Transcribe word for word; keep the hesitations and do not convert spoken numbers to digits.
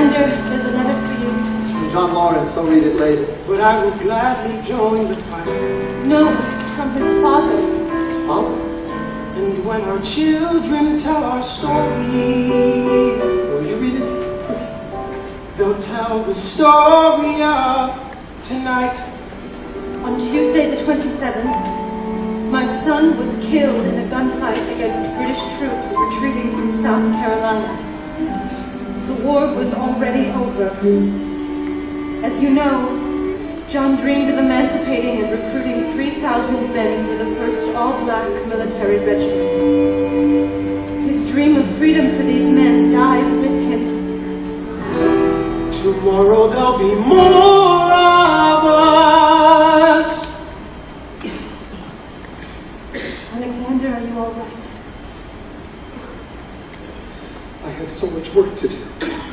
Alexander, there's a letter for you. It's from John Lawrence. I'll read it later. But I will gladly join the fight. No, it's from his father. His father? And when our children tell our story, Will you read it? they'll tell the story of tonight. On Tuesday the twenty-seventh, my son was killed in a gunfight against British troops retreating from South Carolina. The war was already over. As you know, John dreamed of emancipating and recruiting three thousand men for the first all-black military regiment. His dream of freedom for these men dies with him. Tomorrow there'll be more of us. Alexander, are you all right? I have so much work to do.